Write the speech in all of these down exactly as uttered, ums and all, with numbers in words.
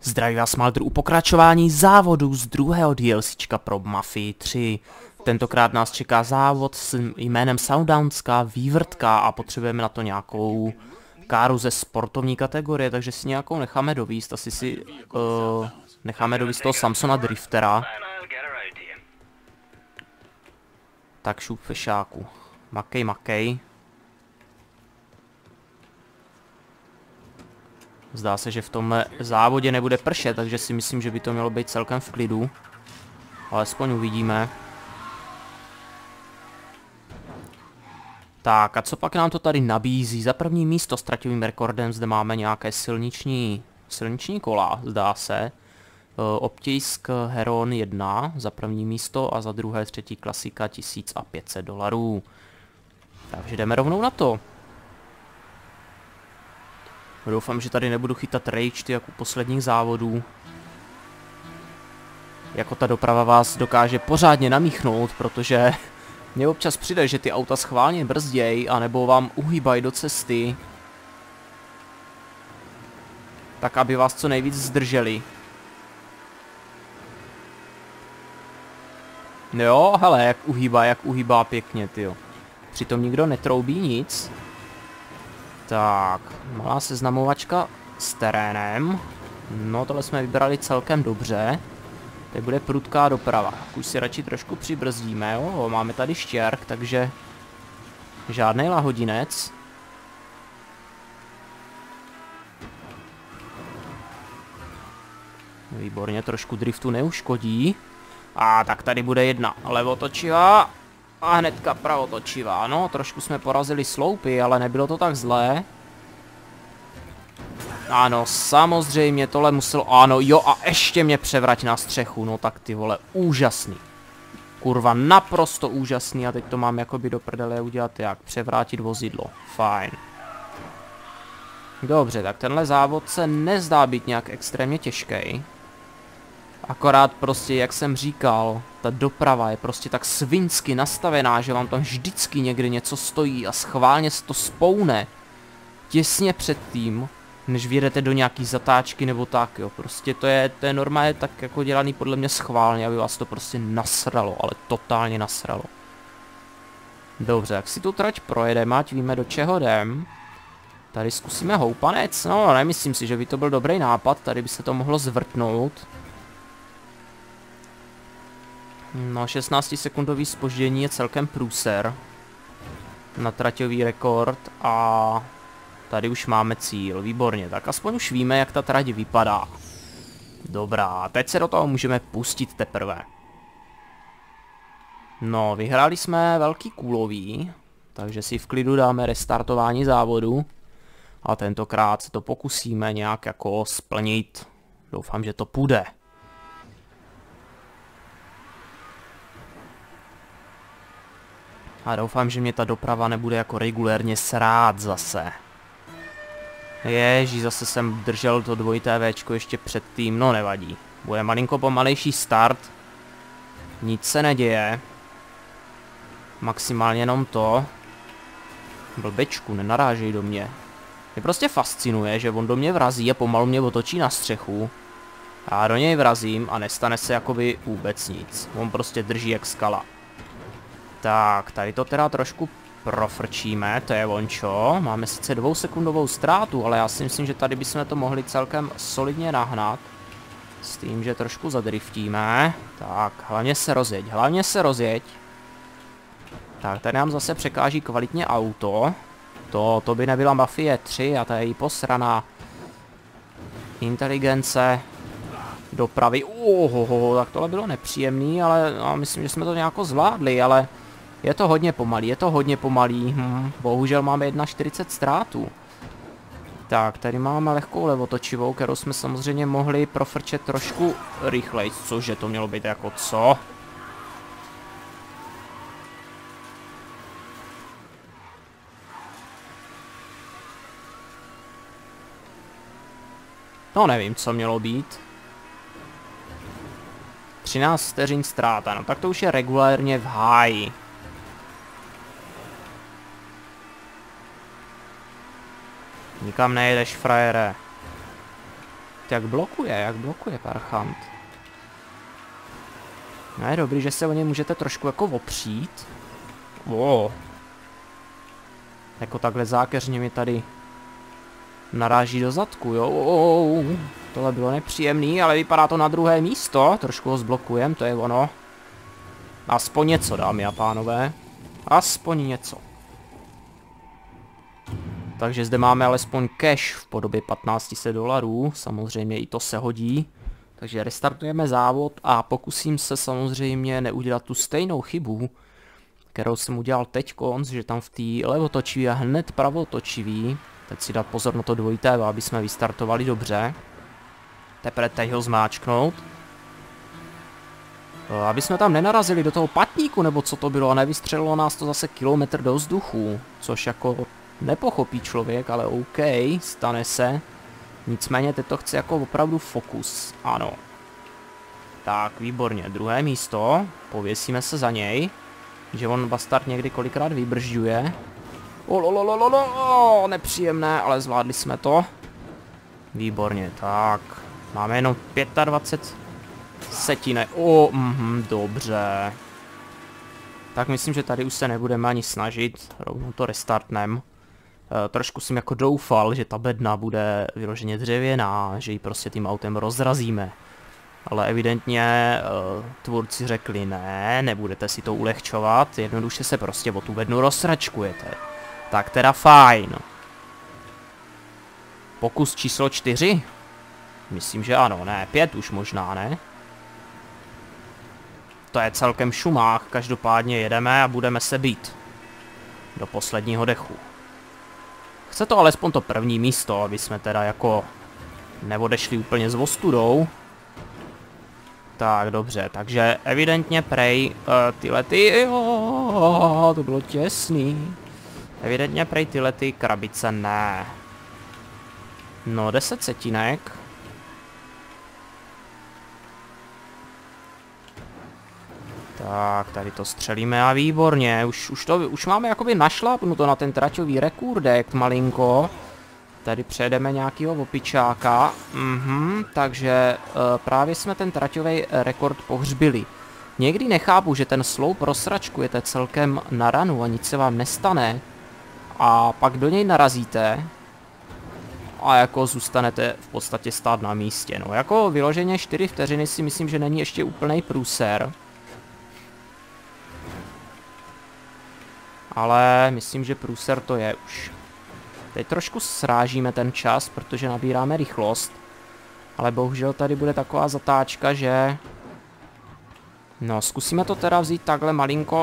Zdraví vás Maldr u pokračování závodu z druhého DLCčka pro Mafii tři. Tentokrát nás čeká závod s jménem Sundownská vývrtka a potřebujeme na to nějakou káru ze sportovní kategorie, takže si nějakou necháme dovíst, asi si uh, necháme dovíst toho Samsona Driftera. Tak šup fešáku. Makej, makej. Zdá se, že v tomhle závodě nebude pršet, takže si myslím, že by to mělo být celkem v klidu. Alespoň uvidíme. Tak a co pak nám to tady nabízí? Za první místo s traťovým rekordem zde máme nějaké silniční, silniční kola, zdá se. Optisk Heron jedna za první místo a za druhé třetí klasika tisíc pět set dolarů. Takže jdeme rovnou na to. Doufám, že tady nebudu chytat rage jak u posledních závodů. Jako ta doprava vás dokáže pořádně namíchnout, protože mě občas přijde, že ty auta schválně brzdějí, anebo vám uhýbají do cesty. Tak, aby vás co nejvíc zdrželi. Jo, hele, jak uhýbá, jak uhýbá pěkně, tyjo. Přitom nikdo netroubí nic. Tak, malá seznamovačka s terénem. No, tohle jsme vybrali celkem dobře. Teď bude prudká doprava. Už si radši trošku přibrzdíme, jo. Máme tady štěrk, takže žádný lahodinec. Výborně, trošku driftu neuškodí. A tak tady bude jedna levotočivá a hnedka pravotočivá. No, trošku jsme porazili sloupy, ale nebylo to tak zlé. Ano, samozřejmě tohle muselo... Ano, jo, a ještě mě převrať na střechu. No tak ty vole, úžasný. Kurva, naprosto úžasný. A teď to mám jakoby do prdele udělat jak? Převrátit vozidlo. Fajn. Dobře, tak tenhle závod se nezdá být nějak extrémně těžký. Akorát prostě, jak jsem říkal, ta doprava je prostě tak svinsky nastavená, že vám tam vždycky někde něco stojí a schválně se to spoune. Těsně před tím, než vyjedete do nějaký zatáčky nebo tak, jo. Prostě to je, to je normálně tak jako dělaný podle mě schválně, aby vás to prostě nasralo, ale totálně nasralo. Dobře, jak si tu trať projedeme, ať víme, do čeho jdem. Tady zkusíme houpanec, no nemyslím si, že by to byl dobrý nápad, tady by se to mohlo zvrtnout. No, šestnáctisekundový zpoždění je celkem průser na traťový rekord a tady už máme cíl, výborně, tak aspoň už víme, jak ta trať vypadá. Dobrá, teď se do toho můžeme pustit teprve. No, vyhráli jsme velký kůlový, takže si v klidu dáme restartování závodu a tentokrát se to pokusíme nějak jako splnit. Doufám, že to půjde. A doufám, že mě ta doprava nebude jako regulérně srát zase. Ježí, zase jsem držel to dvojité véčko ještě předtím, no nevadí. Bude malinko pomalejší start. Nic se neděje. Maximálně jenom to. Blbečku, nenarážej do mě. Mě prostě fascinuje, že on do mě vrazí a pomalu mě otočí na střechu. A do něj vrazím a nestane se jakoby vůbec nic. On prostě drží jak skala. Tak, tady to teda trošku profrčíme, to je vončo. Máme sice dvousekundovou ztrátu, ale já si myslím, že tady bychom to mohli celkem solidně nahnat. S tím, že trošku zadriftíme. Tak, hlavně se rozjeď, hlavně se rozjeď. Tak, tady nám zase překáží kvalitně auto. To, to by nebyla Mafie tři a ta její posraná inteligence dopravy. Ohoho, tak tohle bylo nepříjemný, ale no, myslím, že jsme to nějak zvládli, ale je to hodně pomalý, je to hodně pomalý. Hm, bohužel máme jedna čtyřicet ztrátů. Tak, tady máme lehkou levotočivou, kterou jsme samozřejmě mohli profrčet trošku rychleji, cože to mělo být jako co? No nevím, co mělo být. třináct vteřin ztráta, no tak to už je regulérně v háji. Nikam nejedeš, frajere. Jak blokuje, jak blokuje Parchant. No je dobrý, že se o něj můžete trošku jako opřít. Wow. Jako takhle zákeřně mi tady naráží do zadku, jo. Wow. Tohle bylo nepříjemný, ale vypadá to na druhé místo. Trošku ho zblokujem, to je ono. Aspoň něco, dámy a pánové. Aspoň něco. Takže zde máme alespoň cash v podobě patnáct set dolarů. Samozřejmě i to se hodí. Takže restartujeme závod a pokusím se samozřejmě neudělat tu stejnou chybu, kterou jsem udělal teďkonc, že tam v té levotočivý a hned pravotočivý. Teď si dát pozor na to dvojité, aby jsme vystartovali dobře. Teprve teď ho zmáčknout. Aby jsme tam nenarazili do toho patníku, nebo co to bylo, a nevystřelilo nás to zase kilometr do vzduchu. Což jako nepochopí člověk, ale OK, stane se. Nicméně teď to chce jako opravdu fokus, ano. Tak, výborně, druhé místo, pověsíme se za něj. Že on bastard někdy kolikrát vybržďuje. Olololololo, nepříjemné, ale zvládli jsme to. Výborně, tak. Máme jenom dvacet pět setinek. O, mhm, dobře. Tak myslím, že tady už se nebudeme ani snažit. Rovnou to restartnem. E, trošku jsem jako doufal, že ta bedna bude vyloženě dřevěná, že ji prostě tím autem rozrazíme. Ale evidentně e, tvůrci řekli ne, nebudete si to ulehčovat, jednoduše se prostě o tu bednu rozsračkujete. Tak teda fajn. Pokus číslo čtyři? Myslím, že ano, ne, pět už možná, ne? To je celkem šumák, každopádně jedeme a budeme se být. Do posledního dechu. Chce to alespoň to první místo, aby jsme teda jako neodešli úplně s ostudou. Tak, dobře, takže evidentně prej uh, tyhle ty, jo, to bylo těsný. Evidentně prej tyhle ty krabice ne. No, deset setinek. Tak, tady to střelíme a výborně, už, už, to, už máme jakoby našlápnuto na ten traťový rekordek malinko. Tady přejedeme nějakýho opičáka, mhm, takže uh, právě jsme ten traťový rekord pohřbili. Někdy nechápu, že ten sloup rozsračkujete celkem na ranu a nic se vám nestane. A pak do něj narazíte a jako zůstanete v podstatě stát na místě. No jako vyloženě čtyři vteřiny si myslím, že není ještě úplnej průser. Ale myslím, že průser to je už. Teď trošku srážíme ten čas, protože nabíráme rychlost. Ale bohužel tady bude taková zatáčka, že... No, zkusíme to teda vzít takhle malinko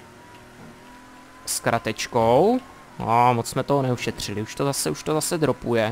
s kratečkou. No, moc jsme toho neušetřili, už to zase, už to zase dropuje.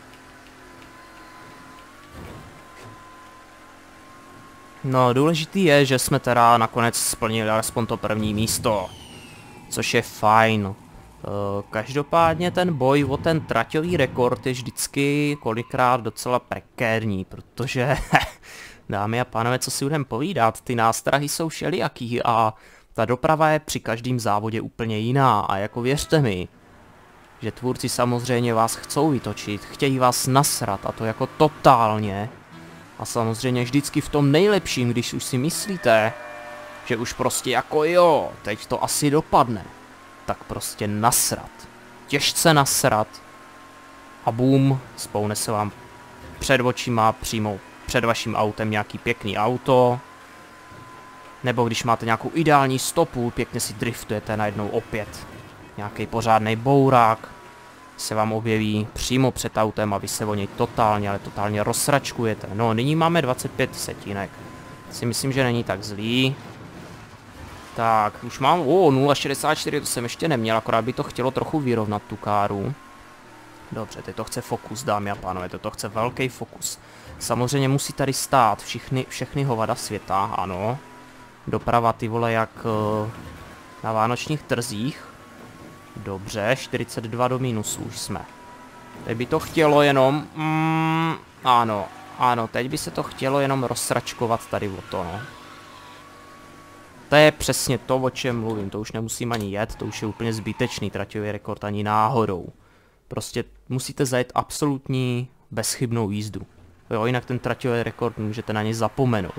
No, důležitý je, že jsme teda nakonec splnili alespoň to první místo. Což je fajn. Každopádně ten boj o ten traťový rekord je vždycky kolikrát docela prekérní, protože, dámy a pánové, co si budeme povídat, ty nástrahy jsou všelijaký a ta doprava je při každém závodě úplně jiná a jako věřte mi, že tvůrci samozřejmě vás chcou vytočit, chtějí vás nasrat a to jako totálně. A samozřejmě vždycky v tom nejlepším, když už si myslíte, že už prostě jako jo, teď to asi dopadne, tak prostě nasrat. Těžce nasrat. A boom, spoune se vám před očima přímo před vaším autem nějaký pěkný auto. Nebo když máte nějakou ideální stopu, pěkně si driftujete najednou opět. Nějaký pořádný bourák se vám objeví přímo před autem a vy se o něj totálně, ale totálně rozsračkujete. No, nyní máme dvacet pět setinek. Si myslím, že není tak zlý. Tak, už mám, o, nula šedesát čtyři, to jsem ještě neměl, akorát by to chtělo trochu vyrovnat tu káru. Dobře, teď to chce fokus, dámy a pánové, teď to chce velký fokus. Samozřejmě musí tady stát všichni, všechny hovada světa, ano. Doprava, ty vole, jak uh, na vánočních trzích. Dobře, čtyřicet dva do minusu už jsme. Teď by to chtělo jenom, mm, ano, ano, teď by se to chtělo jenom rozsračkovat tady o to, no. To je přesně to, o čem mluvím, to už nemusím ani jet, to už je úplně zbytečný traťový rekord ani náhodou. Prostě musíte zajet absolutní bezchybnou jízdu. Jo, jinak ten traťový rekord můžete na něj zapomenout.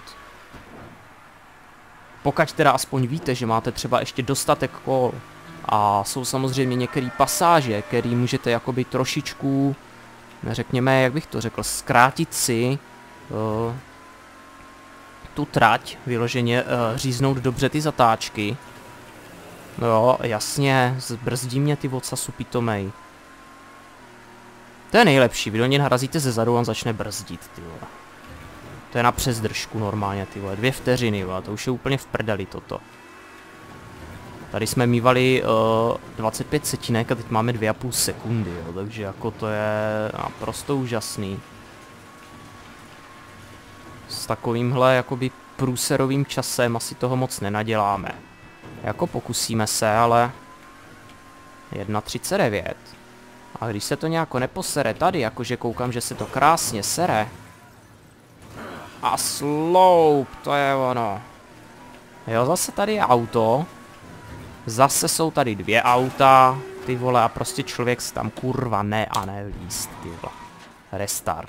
Pokud teda aspoň víte, že máte třeba ještě dostatek kol a jsou samozřejmě některé pasáže, které můžete jakoby trošičku, řekněme, jak bych to řekl, zkrátit si uh, tu trať, vyloženě uh, říznout dobře ty zatáčky. No jo, jasně, zbrzdí mě ty ocasu pitomej. To je nejlepší, vy do něj narazíte ze zadu a on začne brzdit, ty vole. To je na přezdržku normálně, ty vole, dvě vteřiny, vole, to už je úplně v prdeli toto. Tady jsme mívali uh, dvacet pět setinek a teď máme dvě a půl sekundy, jo, takže jako to je naprosto úžasný. S takovýmhle jakoby průserovým časem asi toho moc nenaděláme. Jako pokusíme se, ale jedna třicet devět. A když se to nějako neposere tady, jakože koukám, že se to krásně sere. A sloup, to je ono. Jo, zase tady je auto. Zase jsou tady dvě auta. Ty vole, a prostě člověk si tam kurva ne a ne líst, ty vole. Restart.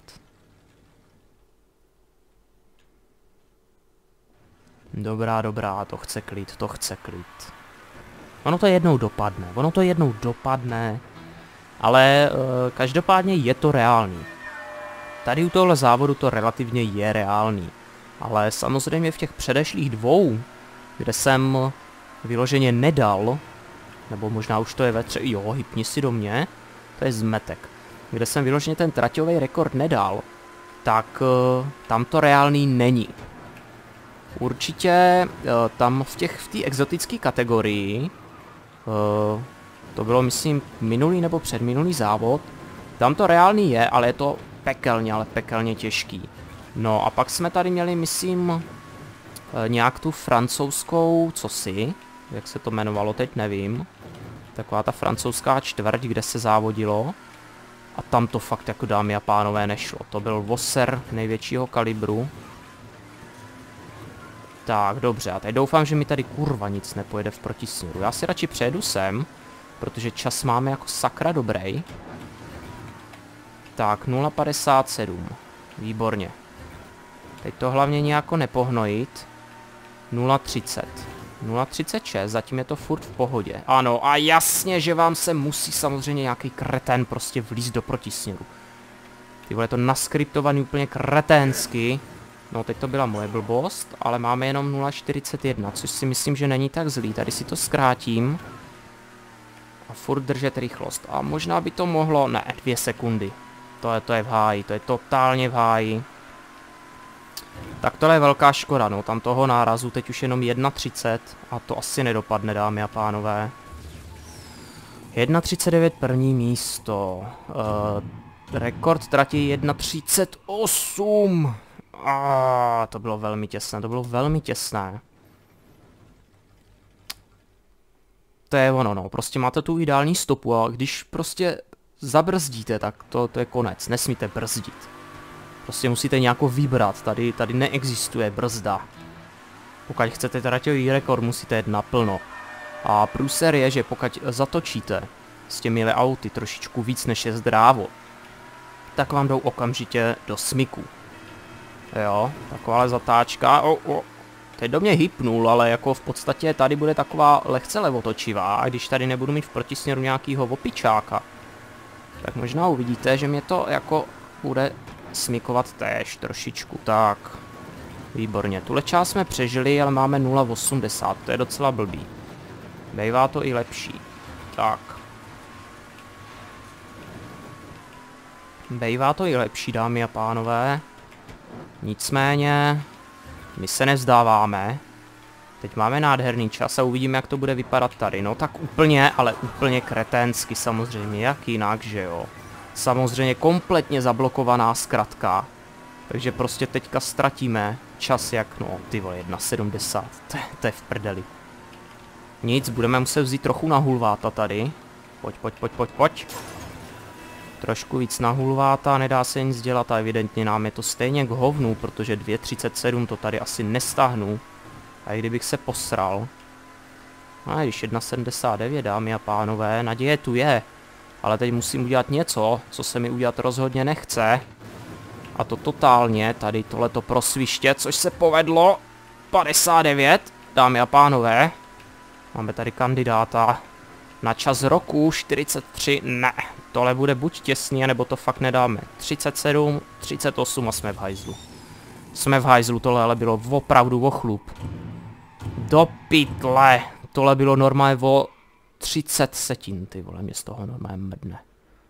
Dobrá, dobrá, to chce klid, to chce klid. Ono to jednou dopadne, ono to jednou dopadne. Ale uh, každopádně je to reálný. Tady u tohle závodu to relativně je reálný. Ale samozřejmě v těch předešlých dvou, kde jsem vyloženě nedal, nebo možná už to je ve tře... Jo, hypni si do mě, to je zmetek. Kde jsem vyloženě ten traťový rekord nedal, tak uh, tam to reálný není. Určitě uh, tam v těch v té exotické kategorii, uh, to bylo myslím minulý nebo předminulý závod, tam to reálný je, ale je to pekelně, ale pekelně těžký. No a pak jsme tady měli, myslím, nějak tu francouzskou, cosi, jak se to jmenovalo, teď nevím. Taková ta francouzská čtvrť, kde se závodilo. A tam to fakt jako dámy a pánové nešlo. To byl Wasser největšího kalibru. Tak, dobře, a teď doufám, že mi tady kurva nic nepojede v protisměru. Já si radši přejedu sem, protože čas máme jako sakra dobrý. Tak, nula padesát sedm. Výborně. Teď to hlavně nějako nepohnojit. nula třicet. nula třicet šest, zatím je to furt v pohodě. Ano, a jasně, že vám se musí samozřejmě nějaký kretén prostě vlízt do protisměru. Ty vole, je to naskriptovaný úplně kreténsky. No, teď to byla moje blbost, ale máme jenom nula čtyřicet jedna, což si myslím, že není tak zlý. Tady si to zkrátím. A furt držet rychlost. A možná by to mohlo... Ne, dvě sekundy. To je, to je v háji, to je totálně v háji. Tak tohle je velká škoda, no, tam toho nárazu teď už jenom jedna třicet a to asi nedopadne, dámy a pánové. jedna třicet devět první místo. Uh, rekord trati jedna třicet osm. Ah, to bylo velmi těsné, to bylo velmi těsné. To je ono, no, prostě máte tu ideální stopu a když prostě zabrzdíte, tak to, to je konec, nesmíte brzdit. Prostě musíte nějako vybrat, tady, tady neexistuje brzda. Pokud chcete traťový rekord, musíte jet naplno. A průser je, že pokud zatočíte s těmi auty trošičku víc než je zdrávo, tak vám jdou okamžitě do smyku. Jo, taková zatáčka. Oh, oh. Teď do mě hypnul, ale jako v podstatě tady bude taková lehce levotočivá. A když tady nebudu mít v protisměru nějakýho opičáka, tak možná uvidíte, že mě to jako bude smykovat též trošičku. Tak, výborně. Tuhle část jsme přežili, ale máme nula osmdesát, to je docela blbý. Bývá to i lepší. Tak. Bývá to i lepší, dámy a pánové. Nicméně, my se nevzdáváme. Teď máme nádherný čas a uvidíme, jak to bude vypadat tady. No tak úplně, ale úplně kreténsky samozřejmě, jak jinak, že jo. Samozřejmě kompletně zablokovaná zkratka. Takže prostě teďka ztratíme čas jak, no ty vole, jedna sedmdesát, to, to je v prdeli. Nic, budeme muset vzít trochu na hulváta tady. Pojď, pojď, pojď, pojď, pojď. Trošku víc na hulváta, nedá se nic dělat a evidentně nám je to stejně k hovnu, protože dvě třicet sedm to tady asi nestáhnu. A i kdybych se posral. A když jedna sedmdesát devět, dámy a pánové, naděje tu je. Ale teď musím udělat něco, co se mi udělat rozhodně nechce. A to totálně, tady tohleto prosviště, což se povedlo. padesát devět, dámy a pánové. Máme tady kandidáta na čas roku čtyřicet tři, ne, tohle bude buď těsný, nebo to fakt nedáme. třicet sedm, třicet osm a jsme v hajzlu. Jsme v hajzlu, tohle ale bylo opravdu o chlup. Do pytle, tohle bylo normálně o třicet setin, ty vole, mě z toho normálně mrdne.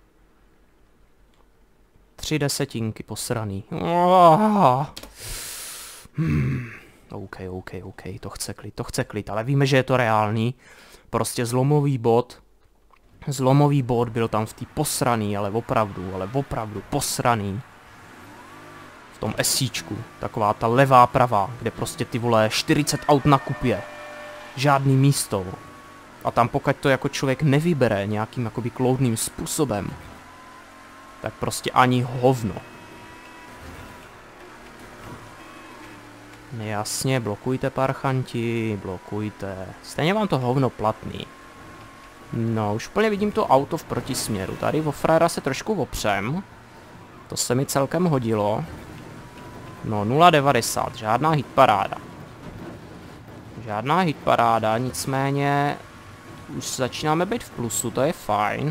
Tři desetinky posraný. Oh. Hmm. OK, OK, OK, to chce klid, to chce klid, ale víme, že je to reálný. Prostě zlomový bod. Zlomový bod byl tam v té posraný, ale opravdu, ale opravdu posraný. V tom esíčku, taková ta levá pravá, kde prostě ty vole čtyřicet aut na kupě. Žádný místo. A tam pokud to jako člověk nevybere nějakým jakoby kloudným způsobem, tak prostě ani hovno. Jasně, blokujte parchanti, blokujte. Stejně vám to hovno platný. No, už plně vidím to auto v protisměru. Tady o frajera se trošku opřem. To se mi celkem hodilo. No, nula devadesát, žádná hitparáda. Žádná hitparáda, nicméně už začínáme být v plusu, to je fajn.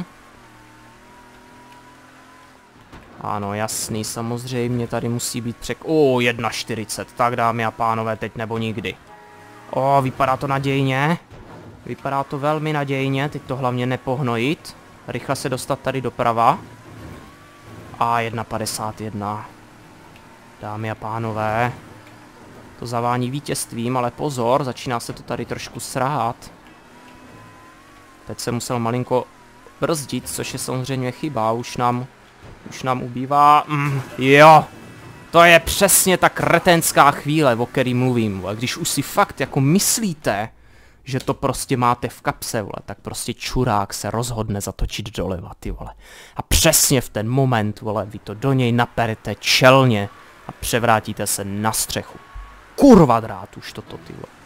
Ano, jasný, samozřejmě tady musí být přek... O, jedna čtyřicet, tak dámy a pánové, teď nebo nikdy. O, vypadá to nadějně. Vypadá to velmi nadějně, teď to hlavně nepohnojit. Rychle se dostat tady doprava. A jedna padesát jedna. Dámy a pánové. To zavání vítězstvím, ale pozor, začíná se to tady trošku srát. Teď jsem musel malinko brzdit, což je samozřejmě chyba, už nám... Už nám ubývá... Mm, jo! To je přesně ta kretenská chvíle, o který mluvím, vole. Když už si fakt jako myslíte, že to prostě máte v kapse, vole, tak prostě čurák se rozhodne zatočit doleva, ty vole. A přesně v ten moment, vole, vy to do něj naperete čelně a převrátíte se na střechu. Kurva drát už toto, ty vole.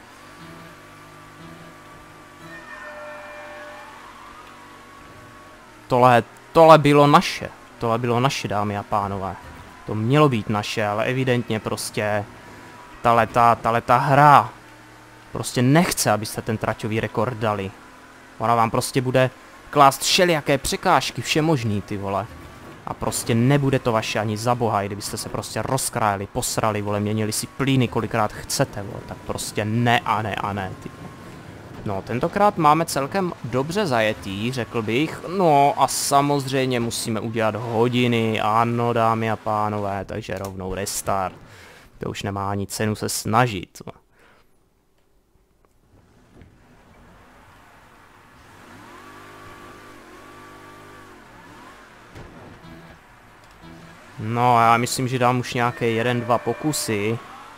Tohle, tohle bylo naše. Tohle bylo naše, dámy a pánové. To mělo být naše, ale evidentně prostě tahle ta, tahle ta hra prostě nechce, abyste ten traťový rekord dali. Ona vám prostě bude klást všelijaké překážky, vše možný, ty vole. A prostě nebude to vaše ani za boha, i kdybyste se prostě rozkrájeli, posrali, vole, měnili si plíny kolikrát chcete, vole, tak prostě ne a ne a ne, ty vole. No, tentokrát máme celkem dobře zajetý, řekl bych. No a samozřejmě musíme udělat hodiny, ano, dámy a pánové, takže rovnou restart. To už nemá ani cenu se snažit. No, já myslím, že dám už nějaké jeden, dva pokusy.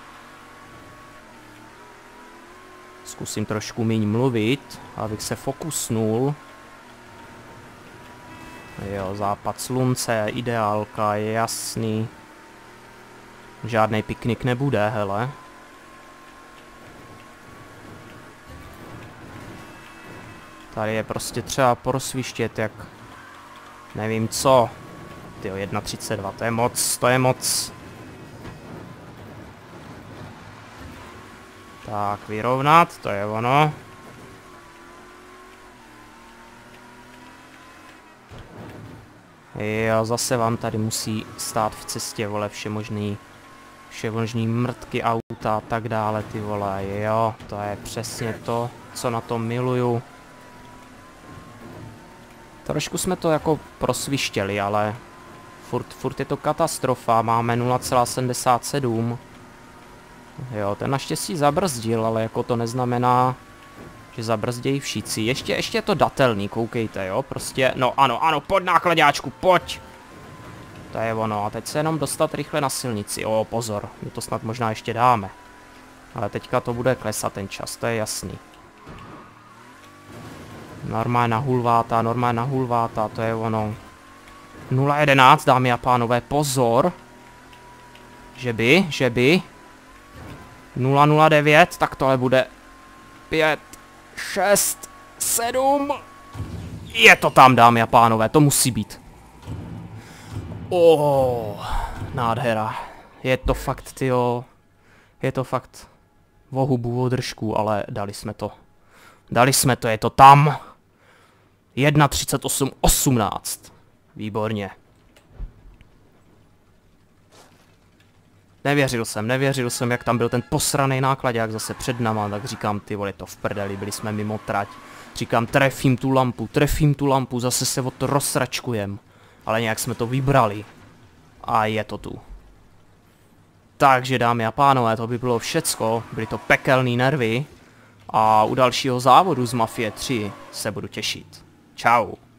Zkusím trošku míň mluvit, abych se fokusnul. Jo, západ slunce, ideálka, je jasný. Žádný piknik nebude, hele. Tady je prostě třeba porozsvištět jak... Nevím co. Tyjo, jedna třicet dva, to je moc, to je moc. Tak, vyrovnat, to je ono. Jo, zase vám tady musí stát v cestě, vole, všemožný, všemožný mrtky auta a tak dále, ty vole, jo, to je přesně to, co na tom miluju. Trošku jsme to jako prosvištěli, ale furt, furt je to katastrofa, máme nula celá sedmdesát sedm. Jo, ten naštěstí zabrzdil, ale jako to neznamená, že zabrzdějí všichni. Ještě, ještě je to datelný, koukejte, jo, prostě, no ano, ano, pojď nákladáčku, pojď. To je ono, a teď se jenom dostat rychle na silnici, o, pozor, my to snad možná ještě dáme. Ale teďka to bude klesat ten čas, to je jasný. Normálně na hulváta, normálně na hulváta, to je ono. nula jedenáct, dámy a pánové, pozor. Že by, že by. nula nula devět, tak tohle bude pět, šest, sedm. Je to tam, dámy a pánové, to musí být. Oh, Nádhera. Je to fakt, tyjo. Je to fakt o hubu, o držku, ale dali jsme to. Dali jsme to, je to tam. jedna třicet osm osmnáct. Výborně. Nevěřil jsem, nevěřil jsem, jak tam byl ten posraný nákladák zase před náma, tak říkám, ty vole, to v prdeli, byli jsme mimo trať. Říkám, trefím tu lampu, trefím tu lampu, zase se o to rozsračkujem. Ale nějak jsme to vybrali. A je to tu. Takže dámy a pánové, to by bylo všecko, byly to pekelný nervy. A u dalšího závodu z Mafie tři se budu těšit. Čau.